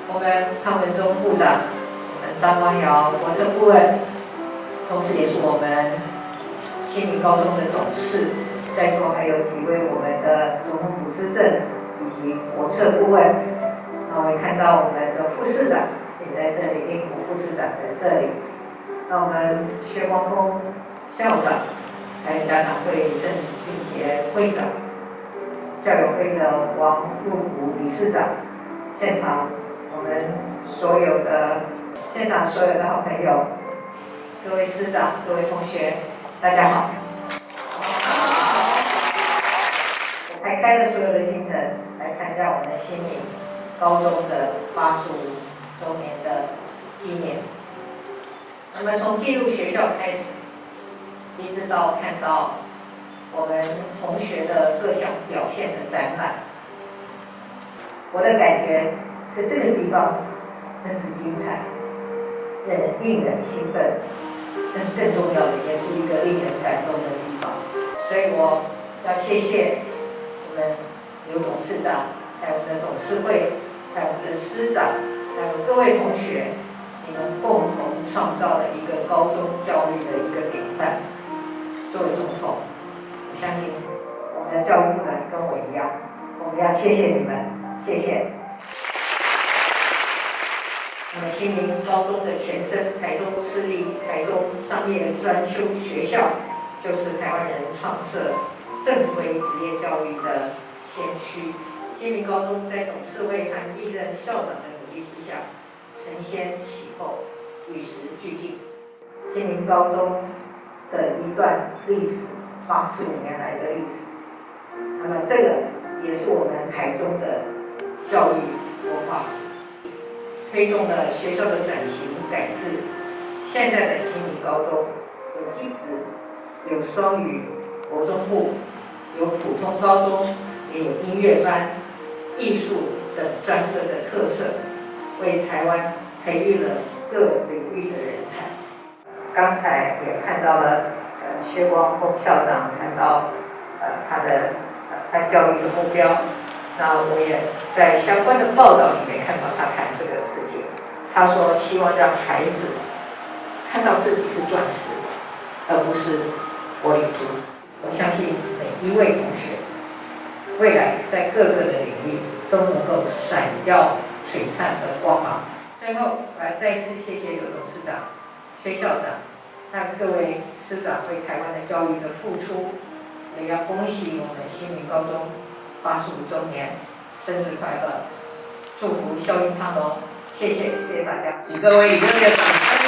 我们汤文忠部长、我们张光尧国策顾问，同时也是我们新民高中的董事，在座还有几位我们的总统府资政以及国策顾问。那我也看到我们的副市长也在这里，英国副市长在这里。那我们薛光峰校长，还有家长会郑俊杰会长，校友会的王入谷理事长，现场我们所有的好朋友，各位师长、各位同学，大家好。我排开了所有的行程来参加我们新民高中的85周年的纪念。那么从进入学校开始，一直到看到我们同学的各项表现的展览，我的感觉是这个地方真是精彩，令人兴奋，但是更重要的也是一个令人感动的地方。所以我要谢谢我们刘董事长，还有我们的董事会，还有我们的师长，还有各位同学，你们共同创造了一个高中教育的一个典范。作为总统，我相信我们的教育部长跟我一样，我们要谢谢你们，谢谢。那么新民高中的前身台中市立台中商业专修学校，就是台湾人创设正规职业教育的先驱。新民高中在董事会和历任校长的努力之下，承先启后，与时俱进。新民高中的一段历史，85年来的历史。那么这个也是我们台中的教育文化史，推动了学校的转型改制。现在的新民高中有技职，有双语国中部，有普通高中，也有音乐班、艺术等专科的特色，为台湾培育了各领域的人才。刚才也看到了薛光峰校长谈到他教育的目标，那我也在相关的报道里面看到他谈这个事情。他说希望让孩子看到自己是钻石，而不是玻璃珠。我相信每一位同学未来在各个的领域都能够闪耀璀璨的光芒。最后，我要再一次谢谢刘董事长、薛校长，和各位师长为台湾的教育的付出，也要恭喜我们新民高中85周年，生日快乐！祝福校运昌隆，谢谢大家， 请各位以热烈的掌声。